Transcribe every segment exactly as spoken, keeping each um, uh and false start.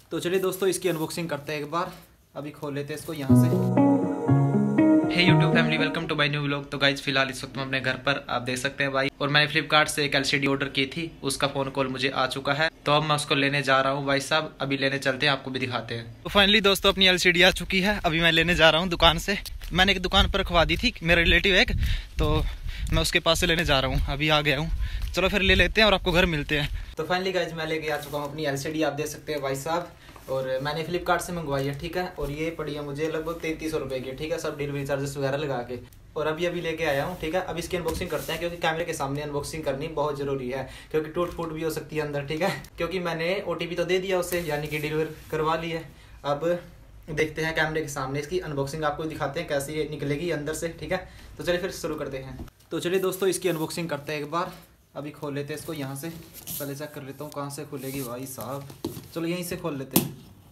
तो चलिए दोस्तों इसकी अनबॉक्सिंग करते हैं एक बार। अभी खोल लेते हैं इसको यहाँ से। Hey YouTube family, welcome to my new vlog. तो गाइज फिलहाल इस वक्त मैं अपने घर पर, आप देख सकते हैं भाई। और मैंने फ्लिपकार्ट से एक एलसीडी ऑर्डर की थी, उसका फोन कॉल मुझे आ चुका है। तो अब मैं उसको लेने जा रहा हूँ भाई साहब। अभी लेने चलते हैं, आपको भी दिखाते हैं। तो फाइनली दोस्तों अपनी एलसीडी आ चुकी है। अभी मैं लेने जा रहा हूँ दुकान से। मैंने एक दुकान पर रखवा दी थी, मेरा रिलेटिव एक, तो मैं उसके पास से लेने जा रहा हूँ। अभी आ गया हूँ, चलो फिर ले लेते हैं और आपको घर मिलते हैं। तो फाइनली गाइज मैं लेके आ चुका हूँ अपनी एलसीडी, आप देख सकते हैं भाई साहब। और मैंने फ्लिपकार्ट से मंगवाई है, ठीक है। और ये पड़ी है मुझे लगभग तैंतीस सौ रुपये की, ठीक है, सब डिलीवरी चार्जेस वगैरह लगा के। और अभी अभी लेके आया हूँ, ठीक है। अब इसकी अनबॉक्सिंग करते हैं, क्योंकि कैमरे के सामने अनबॉक्सिंग करनी बहुत जरूरी है, क्योंकि टूट फूट भी हो सकती है अंदर, ठीक है। क्योंकि मैंने ओटीपी तो दे दिया उससे, यानी कि डिलीवर करवा ली है। अब देखते हैं कैमरे के सामने इसकी अनबॉक्सिंग, आपको दिखाते हैं कैसे ये निकलेगी अंदर से, ठीक है। तो चलिए फिर शुरू करते हैं। तो चलिए दोस्तों इसकी अनबॉक्सिंग करते हैं एक बार। अभी खोल लेते हैं इसको यहाँ से। पहले चेक कर लेता हूँ कहाँ से खुलेगी भाई साहब। चलो यहीं से खोल लेते हैं।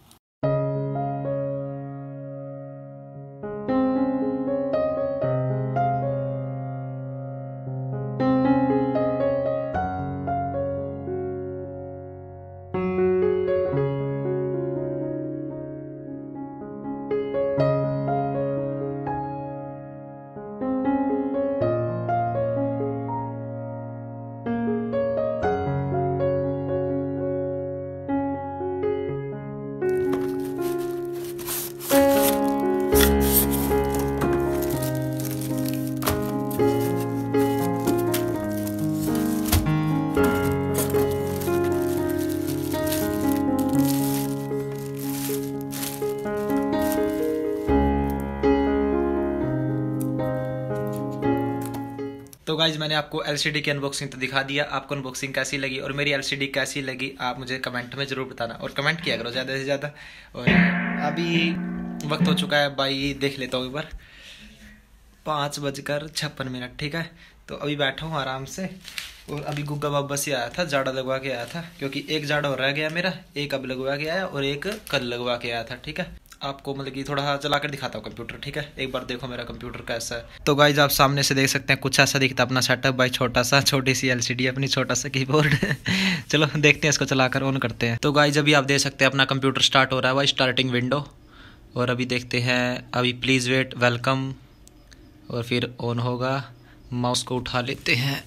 तो गाइज मैंने आपको एलसीडी की अनबॉक्सिंग तो दिखा दिया। आपको अनबॉक्सिंग कैसी लगी और मेरी एलसीडी कैसी लगी आप मुझे कमेंट में ज़रूर बताना, और कमेंट किया करो ज़्यादा से ज़्यादा। और अभी वक्त हो चुका है भाई, देख लेता हूँ एक बार, पाँच बजकर छप्पन मिनट, ठीक है। तो अभी बैठा हूँ आराम से। और अभी गुग्गा बाबा से आया था, जाड़ा लगवा के आया था, क्योंकि एक जाड़ा हो रह गया मेरा, एक अब लगवा के आया और एक कल लगवा के आया था, ठीक है। आपको मतलब कि थोड़ा चला कर दिखाता हूँ कंप्यूटर, ठीक है। एक बार देखो मेरा कंप्यूटर कैसा है। तो गाइज आप सामने से देख सकते हैं कुछ ऐसा दिखता है अपना सेटअप भाई, छोटा सा, छोटी सी एलसीडी अपनी, छोटा सा कीबोर्ड। चलो देखते हैं, इसको चलाकर ऑन करते हैं। तो गाइज अभी आप देख सकते हैं अपना कंप्यूटर स्टार्ट हो रहा है भाई, स्टार्टिंग विंडो। और अभी देखते हैं, अभी प्लीज़ वेट, वेलकम, और फिर ऑन होगा। माउस को उठा लेते हैं,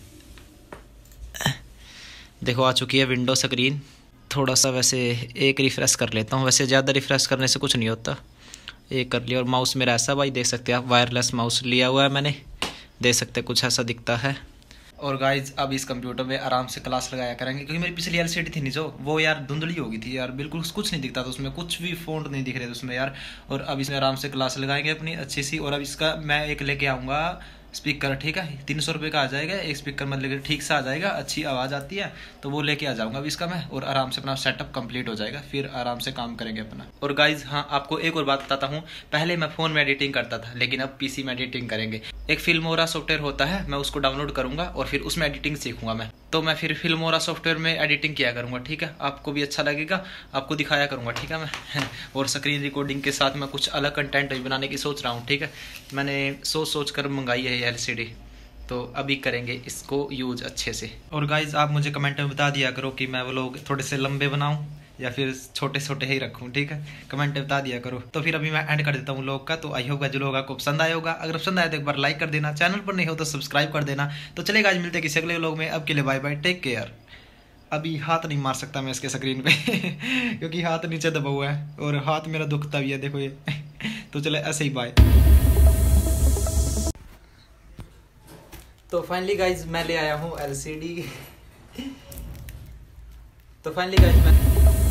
देखो आ चुकी है विंडो स्क्रीन। थोड़ा सा वैसे एक रिफ़्रेश कर लेता हूँ, वैसे ज़्यादा रिफ़्रेश करने से कुछ नहीं होता, एक कर लिया। और माउस मेरा ऐसा भाई देख सकते हैं आप, वायरलेस माउस लिया हुआ है मैंने, देख सकते हैं कुछ ऐसा दिखता है। और गाइज अब इस कंप्यूटर में आराम से क्लास लगाया करेंगे, क्योंकि मेरी पिछली एलसीडी थी नहीं जो, वो यार धुंधली हो गई थी यार, बिल्कुल कुछ नहीं दिखता था उसमें, कुछ भी फ़ॉन्ट नहीं दिख रहे थे उसमें यार। और अब इसमें आराम से क्लास लगाएंगे अपनी अच्छी सी। और अब इसका मैं एक लेके आऊँगा स्पीकर, ठीक है, तीन सौ रुपये का आ जाएगा एक स्पीकर, मतलब ठीक से आ जाएगा, अच्छी आवाज़ आती है, तो वो लेके आ जाऊंगा अभी इसका मैं। और आराम से अपना सेटअप कंप्लीट हो जाएगा, फिर आराम से काम करेंगे अपना। और गाइज हाँ, आपको एक और बात बताता हूँ, पहले मैं फ़ोन में एडिटिंग करता था, लेकिन अब पीसी में एडिटिंग करेंगे। एक फिल्मोरा सॉफ्टवेयर होता है, मैं उसको डाउनलोड करूँगा और फिर उसमें एडिटिंग सीखूंगा मैं। तो मैं फिर फिल्मोरा सॉफ्टवेयर में एडिटिंग किया करूँगा, ठीक है। आपको भी अच्छा लगेगा, आपको दिखाया करूँगा, ठीक है मैं। और स्क्रीन रिकॉर्डिंग के साथ मैं कुछ अलग कंटेंट भी बनाने की सोच रहा हूँ, ठीक है। मैंने सोच सोच कर मंगाई है ये एलसीडी, तो अभी करेंगे इसको यूज अच्छे से। और गाइज आप मुझे कमेंट में बता दिया करो कि मैं वो लोग थोड़े से लंबे बनाऊं या फिर छोटे छोटे ही रखूं, ठीक है, कमेंट में बता दिया करो। तो फिर अभी मैं एंड कर देता हूं लोग का। तो आई होप जो लोग आपको पसंद आया होगा, अगर पसंद आया तो एक बार लाइक कर देना, चैनल पर नहीं हो तो सब्सक्राइब कर देना। तो चलेगा, आज मिलते हैं किसी अगले लोग में, अब के लिए बाय बाय, टेक केयर। अभी हाथ नहीं मार सकता मैं इसके स्क्रीन पे क्योंकि हाथ नीचे दबा हुआ है और हाथ मेरा दुखता भी है, देखो ये। तो चले ऐसे ही, बाय। तो फाइनली गाइज मैं ले आया हूँ एलसीडी। तो फाइनली गाइज मैं